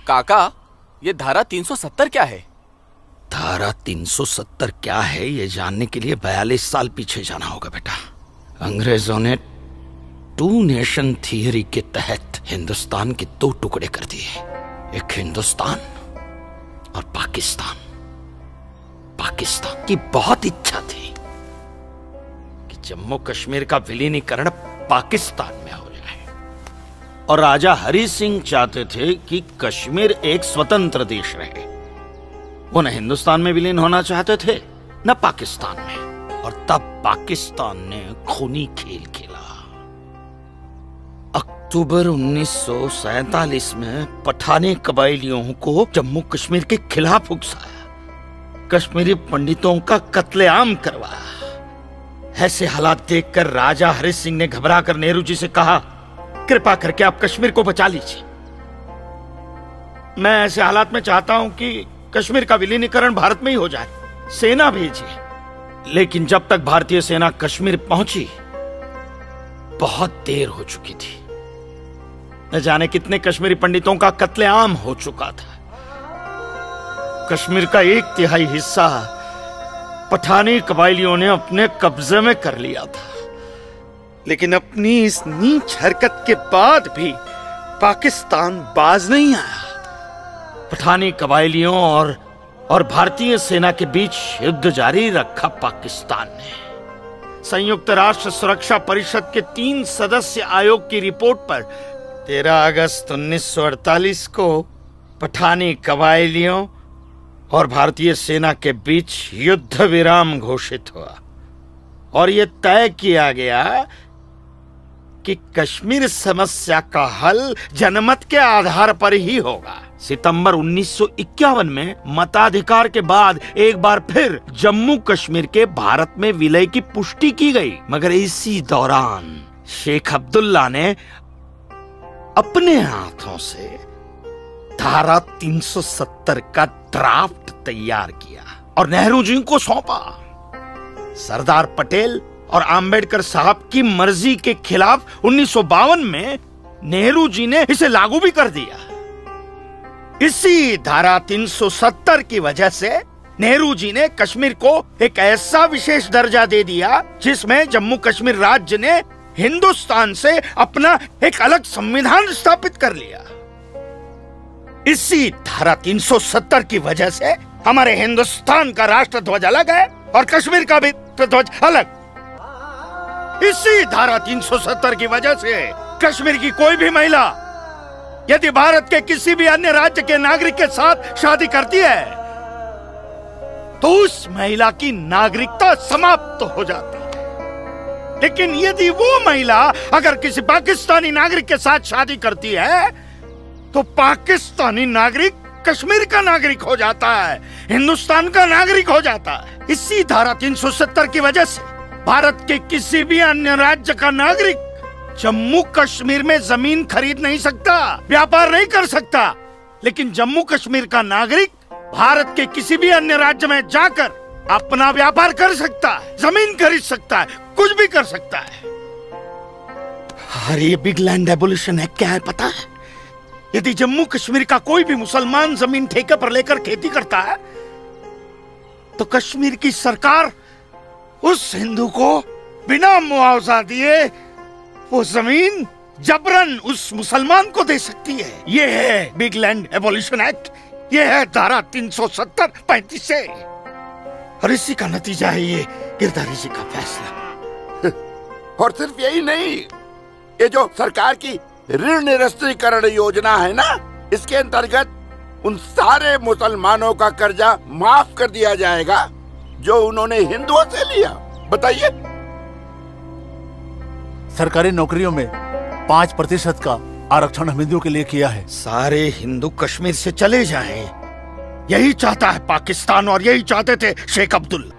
काका, ये धारा 370 क्या है? धारा 370 क्या है ये जानने के लिए 42 साल पीछे जाना होगा बेटा। अंग्रेजों ने टू नेशन थियरी के तहत हिंदुस्तान के दो टुकड़े कर दिए, एक हिंदुस्तान और पाकिस्तान। पाकिस्तान की बहुत इच्छा थी कि जम्मू कश्मीर का विलीनीकरण पाकिस्तान में हो जाए, और राजा हरि सिंह चाहते थे कि कश्मीर एक स्वतंत्र देश रहे। वो न हिंदुस्तान में विलीन होना चाहते थे न पाकिस्तान में, और तब पाकिस्तान ने खूनी खेल खेला। अक्टूबर 1947 में पठानी कबायलियों को जम्मू कश्मीर के खिलाफ उकसाया, कश्मीरी पंडितों का कत्लेआम करवाया। ऐसे हालात देखकर राजा हरि सिंह ने घबराकर नेहरू जी से कहा, कृपा करके आप कश्मीर को बचा लीजिए। मैं ऐसे हालात में चाहता हूं कि कश्मीर का विलीनीकरण भारत में ही हो जाए, सेना भेजिए। लेकिन जब तक भारतीय सेना कश्मीर पहुंची बहुत देर हो चुकी थी। न जाने कितने कश्मीरी पंडितों का कत्लेआम हो चुका था। कश्मीर का 1/3 हिस्सा पठानी कबायलियों ने अपने कब्जे में कर लिया था। लेकिन अपनी इस नीच हरकत के बाद भी पाकिस्तान बाज नहीं आया। पठानी कबायलियों और भारतीय सेना के बीच युद्ध जारी रखा पाकिस्तान ने। संयुक्त राष्ट्र सुरक्षा परिषद के 3 सदस्य आयोग की रिपोर्ट पर 13 अगस्त 1948 को पठानी कबायलियों और भारतीय सेना के बीच युद्ध विराम घोषित हुआ, और यह तय किया गया कि कश्मीर समस्या का हल जनमत के आधार पर ही होगा। सितंबर 1951 में मताधिकार के बाद एक बार फिर जम्मू कश्मीर के भारत में विलय की पुष्टि की गई, मगर इसी दौरान शेख अब्दुल्ला ने अपने हाथों से धारा 370 का ड्राफ्ट तैयार किया और नेहरू जी को सौंपा। सरदार पटेल और अंबेडकर साहब की मर्जी के खिलाफ 1952 में नेहरू जी ने इसे लागू भी कर दिया। इसी धारा 370 की वजह से नेहरू जी ने कश्मीर को एक ऐसा विशेष दर्जा दे दिया जिसमें जम्मू कश्मीर राज्य ने हिंदुस्तान से अपना एक अलग संविधान स्थापित कर लिया। इसी धारा 370 की वजह से हमारे हिंदुस्तान का राष्ट्र ध्वज अलग है और कश्मीर का भी ध्वज अलग। इसी धारा 370 की वजह से कश्मीर की कोई भी महिला यदि भारत के किसी भी अन्य राज्य के नागरिक के साथ शादी करती है तो उस महिला की नागरिकता समाप्त हो जाती है। लेकिन यदि वो महिला अगर किसी पाकिस्तानी नागरिक के साथ शादी करती है तो पाकिस्तानी नागरिक कश्मीर का नागरिक हो जाता है, हिंदुस्तान का नागरिक हो जाता है। इसी धारा 370 की वजह से भारत के किसी भी अन्य राज्य का नागरिक जम्मू कश्मीर में जमीन खरीद नहीं सकता, व्यापार नहीं कर सकता। लेकिन जम्मू कश्मीर का नागरिक भारत के किसी भी अन्य राज्य में जाकर अपना व्यापार कर सकता है, जमीन खरीद सकता है, कुछ भी कर सकता है। अरे ये बिग लैंड एबोल्यूशन है, क्या है पता है? यदि जम्मू कश्मीर का कोई भी मुसलमान जमीन ठेके पर लेकर खेती करता है तो कश्मीर की सरकार उस हिंदू को बिना मुआवजा दिए वो जमीन जबरन उस मुसलमान को दे सकती है। ये है बिग लैंड एबोल्यूशन एक्ट, ये है धारा 370-35 से, और इसी का नतीजा है ये गिरधारी जी का फैसला। और सिर्फ यही नहीं, ये जो सरकार की ऋण निरस्तीकरण योजना है ना, इसके अंतर्गत उन सारे मुसलमानों का कर्जा माफ कर दिया जाएगा जो उन्होंने हिंदुओं से लिया। बताइए। सरकारी नौकरियों में 5% का आरक्षण हम हिंदुओं के लिए किया है। सारे हिंदू कश्मीर से चले जाएं, यही चाहता है पाकिस्तान और यही चाहते थे शेख अब्दुल्ला।